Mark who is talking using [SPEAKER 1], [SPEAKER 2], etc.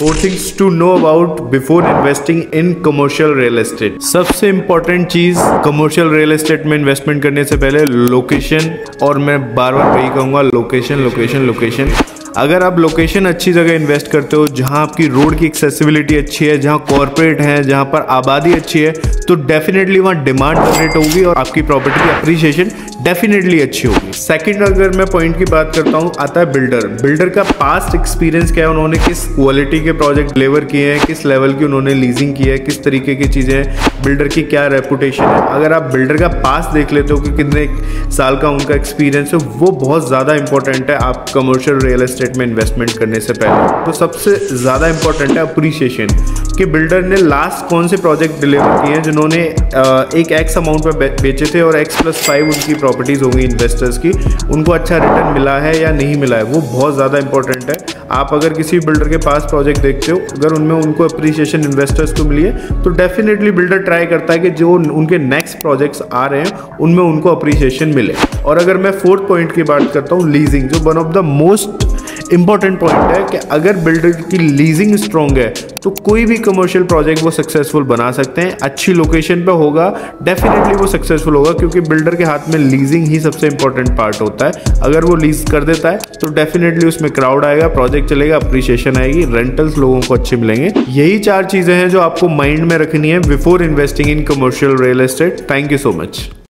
[SPEAKER 1] 4 things to know about before investing in commercial real estate। सबसे important चीज commercial real estate में investment करने से पहले लोकेशन, और मैं बार बार वही कहूँगा, लोकेशन लोकेशन लोकेशन। अगर आप लोकेशन अच्छी जगह इन्वेस्ट करते हो, जहां आपकी रोड की एक्सेसिबिलिटी अच्छी है, जहां कॉर्पोरेट है, जहां पर आबादी अच्छी है, तो डेफिनेटली वहां डिमांड जनरेट होगी और आपकी प्रॉपर्टी की अप्रिसिएशन डेफिनेटली अच्छी होगी। सेकंड, अगर मैं पॉइंट की बात करता हूं, आता है बिल्डर का पास्ट एक्सपीरियंस क्या है, उन्होंने किस क्वालिटी के प्रोजेक्ट डिलीवर किए हैं, किस लेवल की उन्होंने लीजिंग की है, किस तरीके की चीज़ें हैं, बिल्डर की क्या रेपुटेशन है। अगर आप बिल्डर का पास्ट देख लेते हो कि कितने साल का उनका एक्सपीरियंस है, वो बहुत ज़्यादा इंपॉर्टेंट है आप कमर्शियल रियल एस्टेट में इन्वेस्टमेंट करने से पहले। तो सबसे ज़्यादा इंपॉर्टेंट है अप्रिसिएशन, कि बिल्डर ने लास्ट कौन से प्रोजेक्ट डिलीवर किए हैं जिन्होंने एक एक्स अमाउंट पे बेचे थे और X+5 उनकी प्रॉपर्टीज़ होंगी इन्वेस्टर्स की, उनको अच्छा रिटर्न मिला है या नहीं मिला है, वो बहुत ज़्यादा इंपॉर्टेंट है। आप अगर किसी बिल्डर के पास प्रोजेक्ट देखते हो, अगर उनमें उनको अप्रिसिएशन इन्वेस्टर्स को मिली है, तो डेफिनेटली बिल्डर ट्राई करता है कि जो उनके नेक्स्ट प्रोजेक्ट्स आ रहे हैं उनमें उनको अप्रिसिएशन मिले। और अगर मैं फोर्थ पॉइंट की बात करता हूँ, लीजिंग, जो one of the most important point है कि अगर बिल्डर की लीजिंग स्ट्रॉन्ग है तो कोई भी कमर्शियल प्रोजेक्ट वो सक्सेसफुल बना सकते हैं। अच्छी लोकेशन पे होगा, डेफिनेटली वो सक्सेसफुल होगा, क्योंकि बिल्डर के हाथ में लीजिंग ही सबसे इंपॉर्टेंट पार्ट होता है। अगर वो लीज कर देता है तो डेफिनेटली उसमें क्राउड आएगा, प्रोजेक्ट चलेगा, अप्रिसिएशन आएगी, रेंटल्स लोगों को अच्छे मिलेंगे। यही 4 चीजें हैं जो आपको माइंड में रखनी है before investing in commercial real estate. Thank you so much.